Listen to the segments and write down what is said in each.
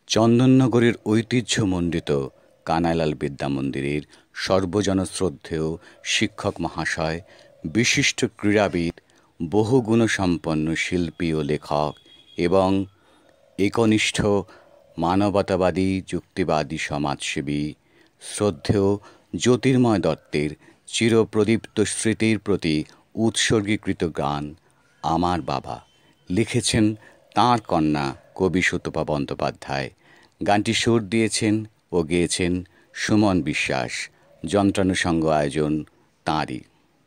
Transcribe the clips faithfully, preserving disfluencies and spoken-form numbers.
চন্দননগরের ঐতিহ্যমণ্ডিত কানাইলাল বিদ্যা মন্দিরের সর্বজনশ্রদ্ধেয় শিক্ষক মহাশয়, বিশিষ্ট ক্রীড়াবিদ, বহুগুণসম্পন্ন শিল্পী ও লেখক এবং একনিষ্ঠ মানবতাবাদী যুক্তিবাদী সমাজসেবী শ্রদ্ধেয় জ্যোতির্ময় দত্তের চিরপ্রদীপ্ত স্মৃতির প্রতি উৎসর্গীকৃত গান আমার বাবা লিখেছেন তাঁর কন্যা কবি সুতপা বন্দ্যোপাধ্যায়। গানটি সুর দিয়েছেন ও গেয়েছেন সুমন বিশ্বাস। যন্ত্রানুষঙ্গ আয়োজন তাঁরই।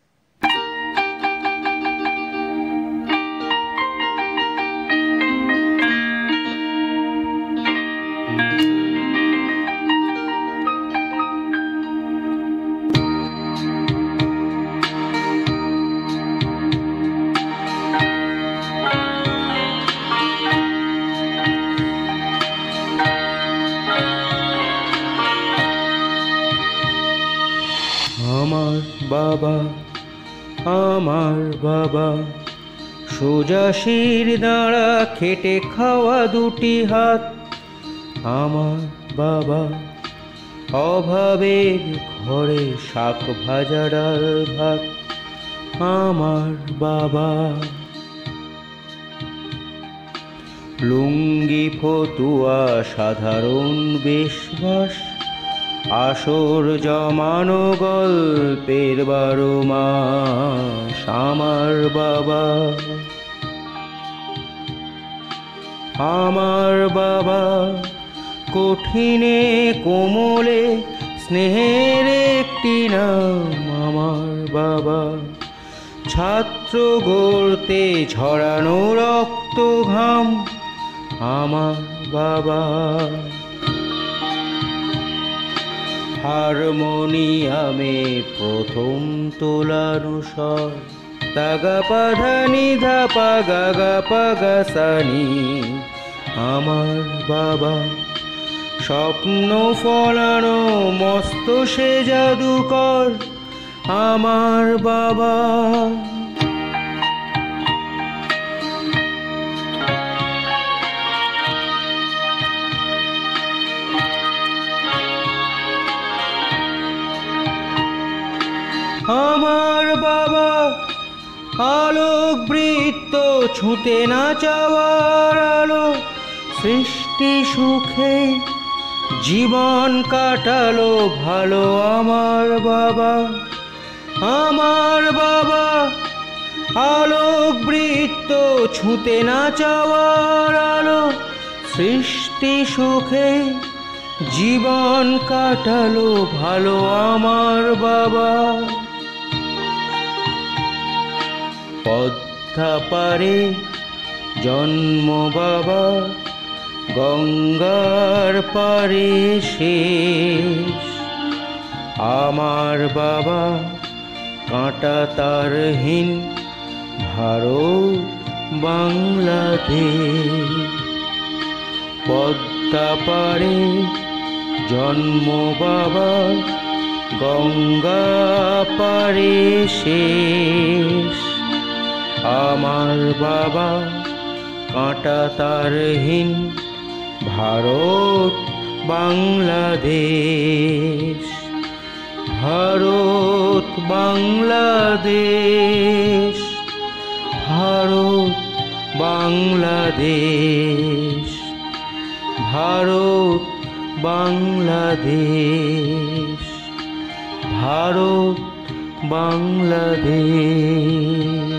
আমার বাবা, আমার বাবা, সোজা শির দাঁড়া খেটে খাওয়া দুটি হাত। আমার বাবা, অভাবের ঘরে শাক ভাজা ডাল ভাত। আমার বাবা, লুঙ্গি ফতুয়া সাধারণ বেশবাস, আসর জমানো গল্পের বারো মাস। আমার বাবা, আমার বাবা, কঠিনে কোমলে স্নেহের একটি নাম। আমার বাবা, ছাত্র গড়তে ঝরানো রক্ত ঘাম। আমার বাবা, হারমোনিয়ামে প্রথম তোলানো স্বর, তাগা পাধা নিধা পাগা গা পাগা সানি। আমার বাবা, স্বপ্ন ফলানো মস্ত সে জাদুকর। আমার বাবা, আমার বাবা, আলোক বৃত্ত ছুঁতে না চাওয়ার আলো, সৃষ্টি সুখে জীবন কাটালো ভালো। আমার বাবা, আমার বাবা, আলোক বৃত্ত ছুঁতে না চাওয়ার আলো, সৃষ্টি সুখে জীবন কাটালো ভালো। আমার বাবা, পদ্মা পারে জন্ম বাবা, গঙ্গার পারে শেষ। আমার বাবা, কাঁটা তারহীন ভারত বাংলাদেশ। পদ্মা পারে জন্ম বাবা, গঙ্গা পারে শেষ। আমার বাবা, কাঁটা তারহীন ভারত বাংলাদেশ। ভারত বাংলাদেশ, ভারত বাংলাদেশ, ভারত বাংলাদেশ, ভারত বাংলাদেশ।